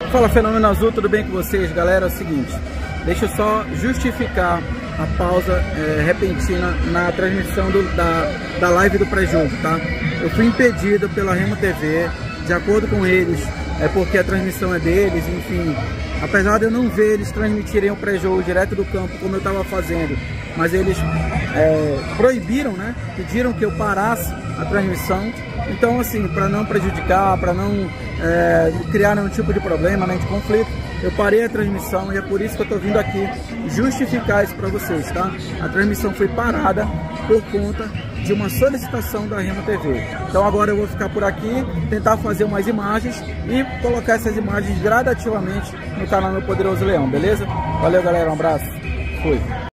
Fala, Fenômeno Azul, tudo bem com vocês? Galera, é o seguinte, deixa eu só justificar a pausa repentina na transmissão da live do pré-jogo, tá? Eu fui impedido pela Remo TV, de acordo com eles, porque a transmissão é deles, enfim. Apesar de eu não ver eles transmitirem o pré-jogo direto do campo como eu estava fazendo, mas eles proibiram, né? Pediram que eu parasse a transmissão. Então, assim, para não prejudicar, para não criar nenhum tipo de problema, nem de conflito, eu parei a transmissão e é por isso que eu estou vindo aqui justificar isso para vocês, tá? A transmissão foi parada por conta de uma solicitação da Remo TV. Então agora eu vou ficar por aqui, tentar fazer umas imagens e colocar essas imagens gradativamente no canal Meu Poderoso Leão, beleza? Valeu, galera, um abraço, fui!